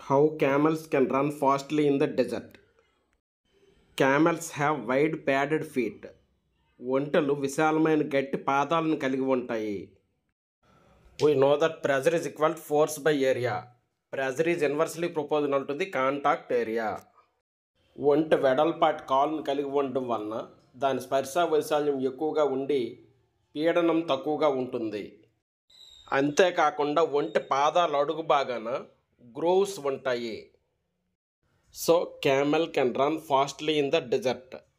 How camels can run fastly in the desert. Camels have wide padded feet. ఒంటెలు విశాలమైన గట్టి పాదాలను కలిగి ఉంటాయి. We know that pressure is equal to force by area. Pressure is inversely proportional to the contact area. ఒంటె వెడల్పాటి కాలును కలిగి ఉండడం వలన దాని స్పర్శ వైశాల్యం ఎక్కువగా ఉండి పీడనం తక్కువగా ఉంటుంది. అంతేకాకుండా ఒంటె పాదాల అడుగు భాగాన గ్రోవ్స్ ఉంటాయి. So camel can run fastly in the desert.